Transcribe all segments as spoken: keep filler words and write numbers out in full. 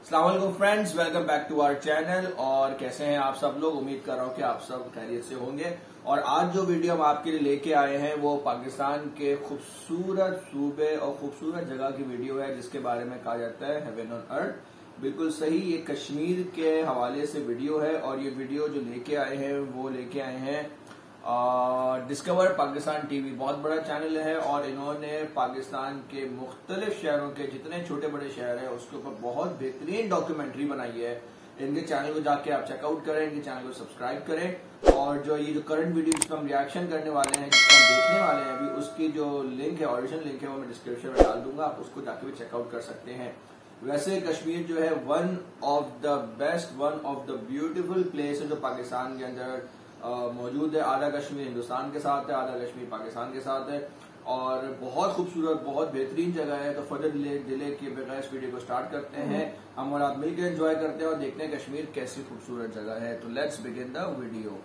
अस्सलाम वालेकुम friends, welcome back to our channel. और कैसे हैं आप सब लोग? उम्मीद कर रहा हूं कि आप सब खैरियत से होंगे। और आज जो वीडियो हम आपके लिए लेके आए हैं वो पाकिस्तान के खूबसूरत सूबे और खूबसूरत जगह की वीडियो है जिसके बारे में कहा जाता है हेवन ऑन अर्थ। बिल्कुल सही, ये कश्मीर के हवाले से वीडियो है। और ये वीडियो जो लेके आए हैं वो लेके आए हैं डिस्कवर पाकिस्तान टीवी, बहुत बड़ा चैनल है। और इन्होंने पाकिस्तान के मुख्तलिफ शहरों के जितने छोटे बड़े शहर हैं उसके ऊपर बहुत बेहतरीन डॉक्यूमेंट्री बनाई है। इनके चैनल को जाके आप चेकआउट करें, इनके चैनल को सब्सक्राइब करें। और जो ये जो करंट वीडियो जिसका हम रिएक्शन करने वाले हैं, जिसको हम देखने वाले हैं अभी, उसकी जो लिंक है, ऑडिशन लिंक है, वो मैं डिस्क्रिप्शन में डाल दूंगा, आप उसको जाके भी चेकआउट कर सकते हैं। वैसे कश्मीर जो है one of the best, one of the beautiful place है जो पाकिस्तान के अंदर मौजूद है। आधा कश्मीर हिंदुस्तान के साथ है, आधा कश्मीर पाकिस्तान के साथ है। और बहुत खूबसूरत, बहुत बेहतरीन जगह है। तो फर्दर डिले के बगैर इस वीडियो को स्टार्ट करते हैं। हम और आप मिलकर एंजॉय करते हैं और देखते हैं कश्मीर कैसी खूबसूरत जगह है। तो let's begin the video.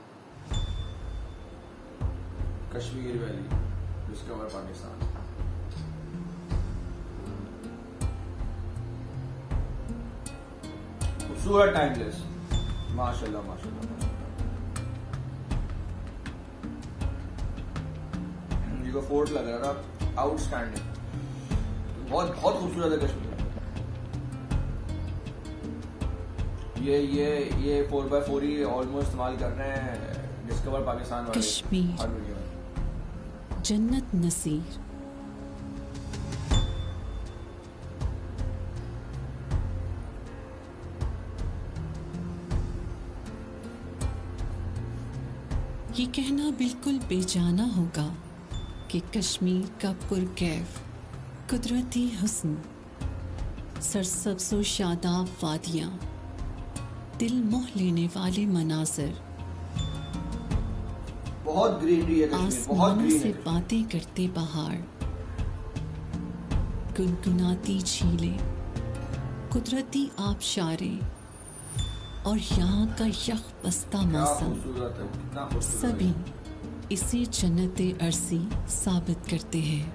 Kashmir valley, discover Pakistan. खूबसूरत, टाइमलेस, माशाल्लाह माशाल्लाह। को फोर्ट लग रहा था, आउटस्टैंडिंग, बहुत बहुत खूबसूरत है कश्मीर। ये ये ये फोर बाय फोर ही ऑलमोस्ट इस्तेमाल कर रहे हैं डिस्कवर पाकिस्तान वाले। कश्मीर जन्नत नसीर। ये कहना बिल्कुल बेजाना होगा कि कश्मीर का पुरकैफ कुदरती हुस्न, सरसब्ज़ व शादाब वादियाँ, दिल मोह लेने वाले मनाज़र, बहुत ग्रीनरी है कश्मीर, बहुत ग्रीन से बातें करते पहाड़, गुनगुनाती झीलें, कुदरती आबशारें और यहाँ का यख बस्ता मौसम, सभी इसे जन्नत अर्सी साबित करते हैं।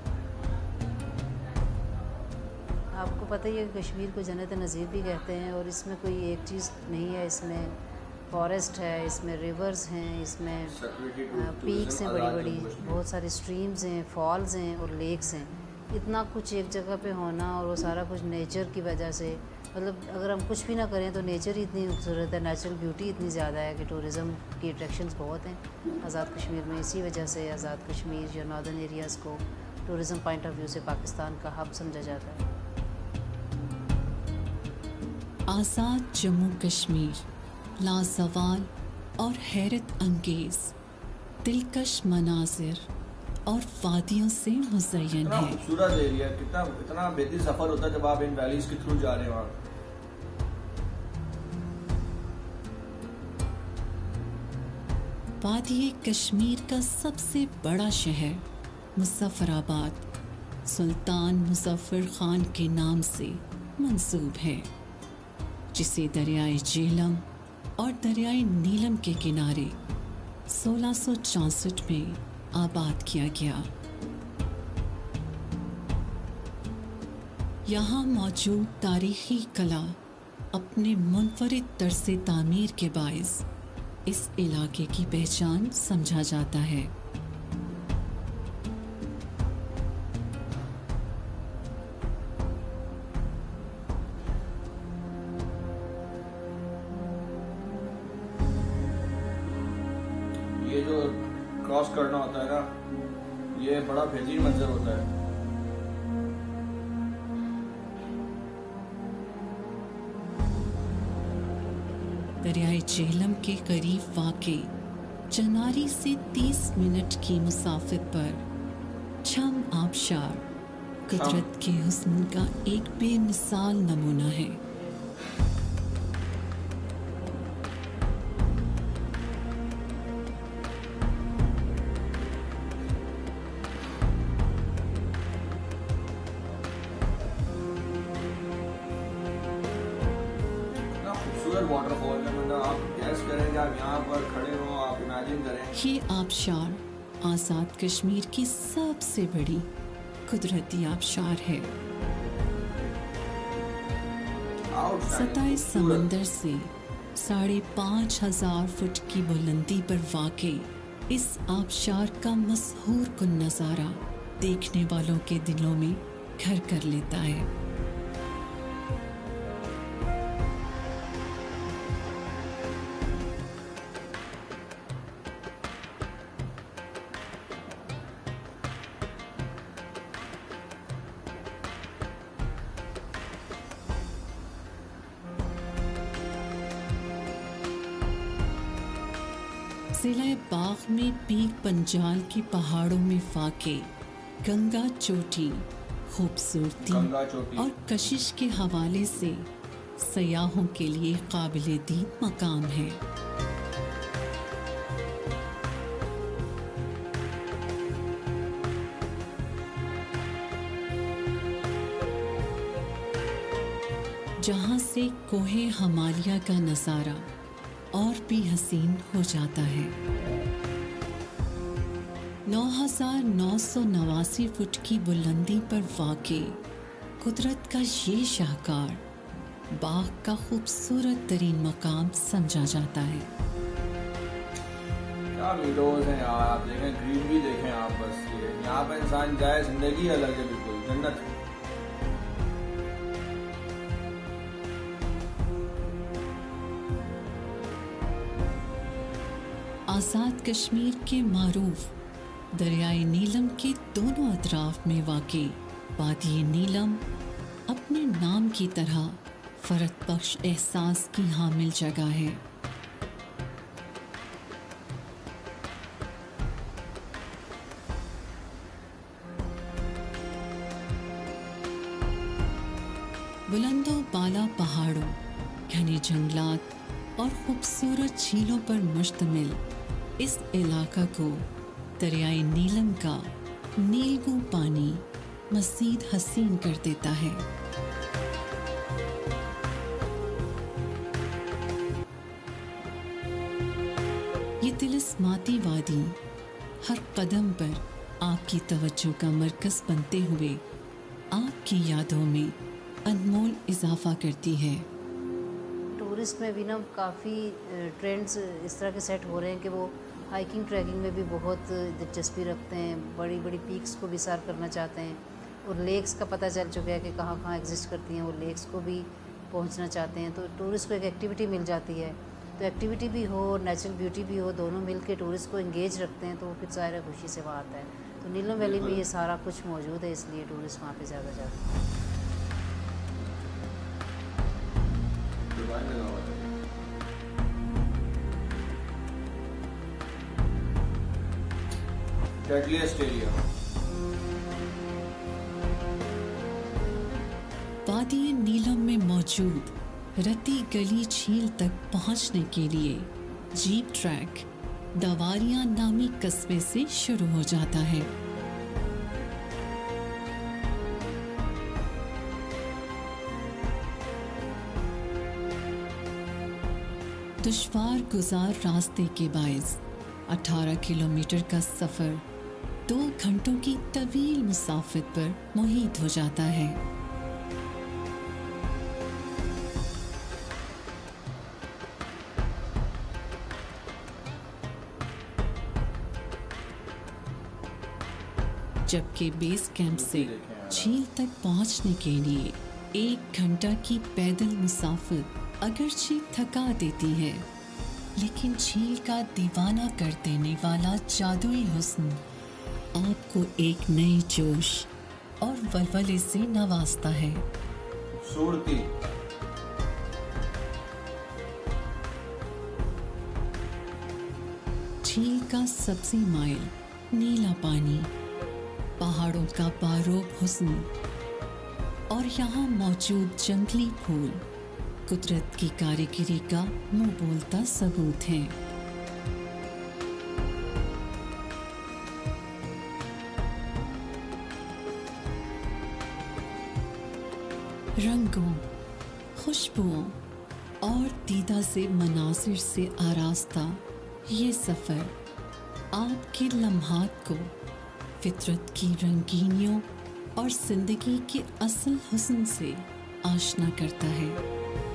आपको पता ही है कि कश्मीर को जन्नत नज़ीर भी कहते हैं। और इसमें कोई एक चीज़ नहीं है, इसमें फॉरेस्ट है, इसमें रिवर्स हैं, इसमें पीक्स हैं बड़ी बड़ी, बहुत सारी स्ट्रीम्स हैं, फॉल्स हैं और लेक्स हैं। इतना कुछ एक जगह पे होना और वो सारा कुछ नेचर की वजह से, मतलब अगर हम कुछ भी ना करें तो नेचर ही इतनी खूबसूरत है, नेचुरल ब्यूटी इतनी ज़्यादा है कि टूरिज़म की अट्रैक्शंस बहुत हैं आज़ाद कश्मीर में। इसी वजह से आज़ाद कश्मीर या नॉर्दर्न एरियाज़ को टूरिज़म पॉइंट ऑफ व्यू से पाकिस्तान का हब समझा जाता है। आज़ाद जम्मू कश्मीर लाजवाल और हैरत अंगेज़, दिलकश मनाजिर और वादियों से मुज़य्यन है। खूबसूरत एरिया, कितना इतना बेहतरीन सफर होता है जब आप इन वैलीज के थ्रू जा रहे हैं वहाँ। वादी कश्मीर का सबसे बड़ा शहर मुज़फ़्फ़राबाद सुल्तान मुज़फ़्फ़र खान के नाम से मंसूब है, जिसे दरियाए झेलम और दरियाए नीलम के किनारे सोलह सौ चौंसठ में आबाद किया गया। यहाँ मौजूद तारीखी कला अपने मुनफरिद तर्ज़े तामीर के बाइस इस इलाके की पहचान समझा जाता है। ये जो क्रॉस करना होता है ना, ये बड़ा बेहतरीन मंजर होता है। दरियाए झेलम के करीब वाक़े चनारी से तीस मिनट की मुसाफिर पर छम आबशार कुदरत के हुस्न का एक बेमिसाल नमूना है। वाटरफॉल है, मतलब आप गैस करें, आप यहाँ पर खड़े हो, आप इमेजिन करें। ये आबशार आज़ाद कश्मीर की सबसे बड़ी कुदरती आबशार है। सताए समंदर से साढ़े पाँच हजार फुट की बुलंदी पर वाक़े इस आबशार का मशहूर कुन नज़ारा देखने वालों के दिलों में घर कर लेता है। जिला बाग में पीक पंजाल की पहाड़ों में वाक़े गंगा चोटी खूबसूरती और कशिश के हवाले से सयाहों के लिए काबिल-ए-दीद मकाम है। जहाँ से कोहे हिमालय का नज़ारा और भी हसीन हो जाता है। नौ हजार नौ सौ नवासी फुट की बुलंदी पर वाक़े कुदरत का ये शाहकार बाग का खूबसूरत तरीन मकाम समझा जाता है। क्या वीडियोस हैं यार, आप देखें, ग्रीनरी देखें आप, बस ये यहाँ पर इंसान जाए जिंदगी अलग है, बिल्कुल जन्नत है। आज़ाद कश्मीर के मारूफ दरियाए नीलम के दोनों अतराफ में वाक़े वादी नीलम अपने नाम की तरह फ़रत बख्श एहसास की हामिल जगह है। बुलंदों बाला पहाड़ों, घने जंगलात और खूबसूरत झीलों पर मुश्तमिल इस इलाका को दरियाए नीलम का नीलगू पानी मज़ीद हसीन कर देता है। ये तिलिस्माती वादी हर कदम पर आपकी तवज्जो का मरकज़ बनते हुए आपकी यादों में अनमोल इजाफा करती है। टूरिस्ट में भी ना काफ़ी ट्रेंड्स इस तरह के सेट हो रहे हैं कि वो हाइकिंग ट्रैकिंग में भी बहुत दिलचस्पी रखते हैं, बड़ी बड़ी पीक्स को भी सर करना चाहते हैं और लेक्स का पता चल चुका है कि कहाँ कहाँ एग्जिस्ट करती हैं, वो लेक्स को भी पहुंचना चाहते हैं। तो टूरिस्ट को एक एक्टिविटी मिल जाती है, तो एक्टिविटी भी हो, नेचुरल ब्यूटी भी हो, दोनों मिल के टूरिस्ट को इंगेज रखते हैं, तो वो फिर ज़ाहिर खुशी से वहाँ आता है। तो नीलम वैली में ये सारा कुछ मौजूद है, इसलिए टूरिस्ट वहाँ पर ज़्यादा जाते हैं। वादी नीलम में मौजूद रती गली झील तक पहुंचने के लिए जीप ट्रैक दवारियां नामी कस्बे से शुरू हो जाता है। दुश्वार गुजार रास्ते के बायस अठारह किलोमीटर का सफर दो घंटों की तवील मुसाफिर पर मुहित हो जाता है। जबकि बेस कैंप से झील तक पहुंचने के लिए एक घंटा की पैदल मुसाफिर अगरचे थका देती है, लेकिन झील का दीवाना कर देने वाला जादुई हुस्न आपको एक नए जोश और वलवले से नवाजता है। सूरती झील का सब्जी माइल नीला पानी, पहाड़ों का बारोब हुस्न और यहाँ मौजूद जंगली फूल कुदरत की कारीगरी का मुंह बोलता सबूत है। रंगों, खुशबुओं और दीदा से मनासिर से आरास्ता ये सफ़र आपके लम्हात को फितरत की रंगीनियों और ज़िंदगी के असल हुस्न से आशना करता है।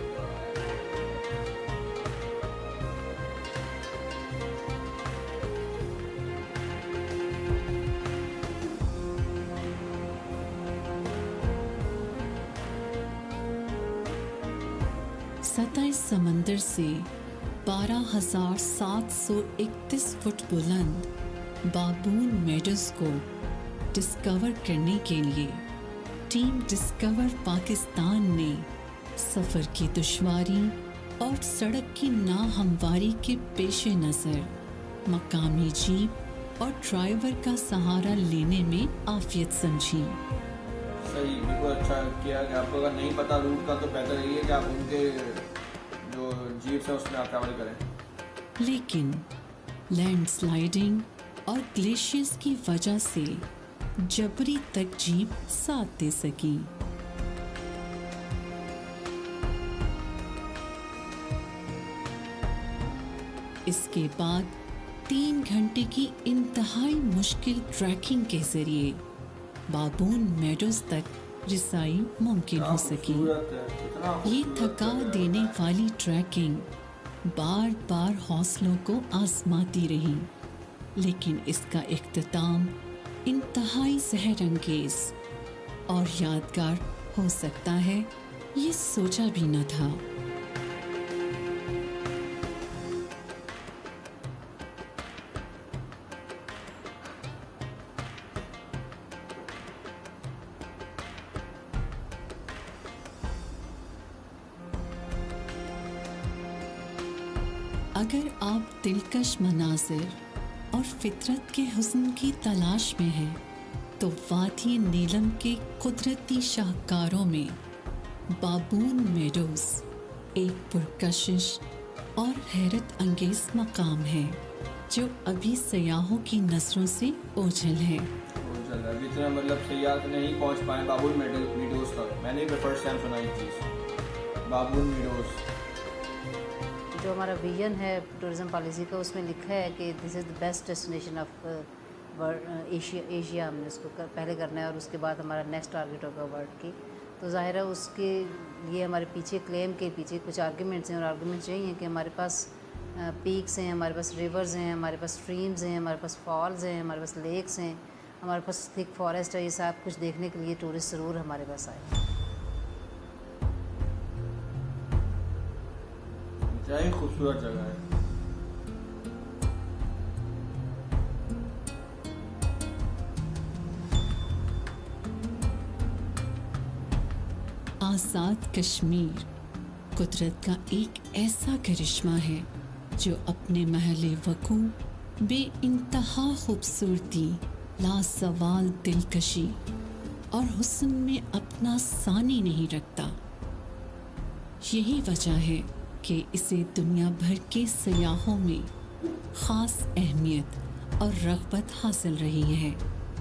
सताइस समंदर से बारह हजार सात सौ इकतीस फुट बुलंद बाबून मेडोज को डिस्कवर करने के लिए टीम डिस्कवर पाकिस्तान ने सफ़र की दुश्वारी और सड़क की नाहमवारी के पेश नज़र मकामी जीप और ड्राइवर का सहारा लेने में आफियत समझी। सही, बिल्कुल अच्छा किया कि आपको अगर नहीं पता रूट का तो बेहतर यही है कि आप उनके जो जीप है उसमें आप ट्रैवल करें। लेकिन लैंडस्लाइडिंग और ग्लेशियर्स की वजह से जबरी तक जीप साथ दे सकी। इसके बाद तीन घंटे की इंतहाई मुश्किल ट्रैकिंग के जरिए बाबून मेडोज तक रिसाई मुमकिन हो सकी। ये थका देने वाली ट्रैकिंग बार बार हौसलों को आजमाती रही, लेकिन इसका इख्तिताम इंतहाई सहरंगेज और यादगार हो सकता है, ये सोचा भी न था। अगर आप दिलकश मनाजिर और फितरत के हुस्न की तलाश में हैं, तो वादी नीलम के कुदरती शाहकारों में बाबून मेडोज एक पुरकशिश और हैरत अंगेज मकाम है, जो अभी सयाहों की नज़रों से ओझल है। अभी तो मतलब सयाह नहीं पहुंच पाए बाबून मेडोज तक। मैंने भी फर्स्ट टाइम सुना ये चीज़, बाबून मेडोज। जो हमारा विजन है टूरिज़म पॉलिसी का, उसमें लिखा है कि this is the best destination of Asia Asia हमने उसको कर, पहले करना है और उसके बाद हमारा नेक्स्ट टारगेट होगा वर्ल्ड की। तो ज़ाहिर है उसके लिए हमारे पीछे क्लेम के पीछे कुछ आर्गूमेंट्स हैं, और आर्गूमेंट्स यही हैं कि हमारे पास पीक्स हैं, हमारे पास रिवर्स हैं, हमारे पास स्ट्रीम्स हैं, हमारे पास फॉल्स हैं, हमारे पास लेक्स हैं, हमारे पास थिक फॉरेस्ट है। ये सब कुछ देखने के लिए टूरिस्ट ज़रूर हमारे पास आए। क्या खूबसूरत जगह है। आज़ाद कश्मीर कुदरत का एक ऐसा करिश्मा है जो अपने महले वकू, बेइंतहा खूबसूरती, लासवाल दिलकशी और हुस्न में अपना सानी नहीं रखता। यही वजह है कि इसे दुनिया भर के सयाहों में ख़ास अहमियत और रग़बत हासिल रही है।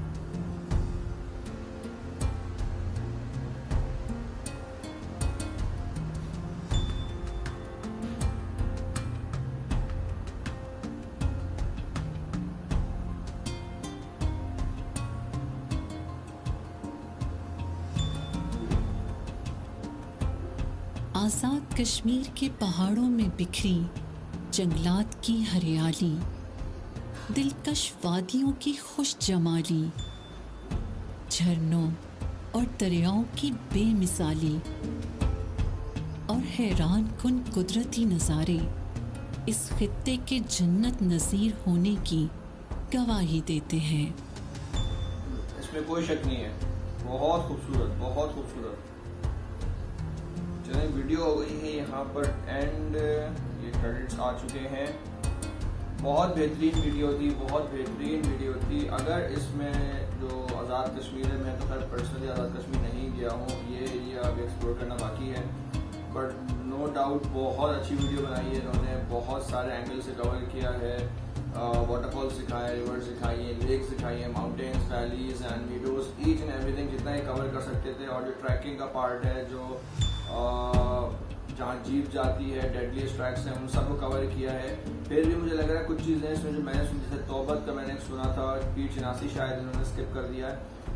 आज़ाद कश्मीर के पहाड़ों में बिखरी जंगलात की हरियाली, दिलकश वादियों की खुश जमाली, झरनों और दरियाओं की बेमिसाली और हैरान कुन कुदरती नज़ारे इस खित्ते के जन्नत नज़ीर होने की गवाही देते हैं। इसमें कोई शक नहीं है, बहुत खूबसूरत, बहुत खूबसूरत। चलिए वीडियो हो गई है यहाँ पर एंड, ये क्रेडिट्स आ चुके हैं। बहुत बेहतरीन वीडियो थी, बहुत बेहतरीन वीडियो थी। अगर इसमें जो आज़ाद कश्मीर है, मैं तो खैर पर्सनली आज़ाद कश्मीर नहीं गया हूँ, ये ये अब एक्सप्लोर करना बाकी है, बट नो डाउट बहुत अच्छी वीडियो बनाई है इन्होंने। बहुत सारे एंगल से कवर किया है, वाटरफॉल्स दिखाए, रिवर्स दिखाई है, लेक्स दिखाई है, mountains, valleys and videos, each and everything जितना ही कवर कर सकते थे। और जो ट्रैकिंग का पार्ट है, जो जहाँ जीप जाती है, डेडलीस्ट ट्रैक्स हैं, उन सबको कवर किया है। फिर भी मुझे लग रहा है कुछ चीज़ें इसमें जो मैंने सुनी, जैसे तौबत का मैंने सुना था, पी चिनासी शायद इन्होंने स्किप कर दिया है।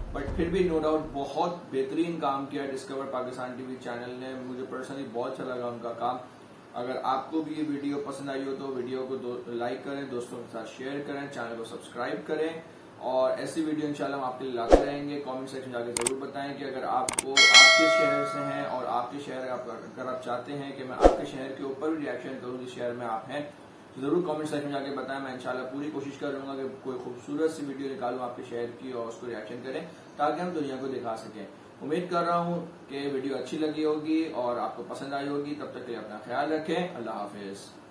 बट फिर भी नो डाउट बहुत बेहतरीन काम किया डिस्कवर पाकिस्तान टीवी चैनल ने। मुझे पर्सनली बहुत अच्छा लगा उनका काम। अगर आपको भी ये वीडियो पसंद आई हो तो वीडियो को लाइक करें, दोस्तों के साथ शेयर करें, चैनल को सब्सक्राइब करें और ऐसी वीडियो इंशाल्लाह हम आपके लिए लाते रहेंगे। कमेंट सेक्शन में जाकर जरूर बताएं कि अगर आपको आप किस शहर से हैं और आपके शहर आप, अगर आप चाहते हैं कि मैं आपके शहर के ऊपर भी रिएक्शन करूं जिस शहर में आप हैं, तो जरूर कमेंट सेक्शन में जाके बताएं। मैं इंशाल्लाह पूरी कोशिश करूंगा कि कोई खूबसूरत सी वीडियो निकालूं आपके शहर की और उसको रिएक्शन करें ताकि हम दुनिया को दिखा सकें। उम्मीद कर रहा हूं कि वीडियो अच्छी लगी होगी और आपको पसंद आई होगी। तब तक के लिए अपना ख्याल रखें। अल्लाह हाफिज।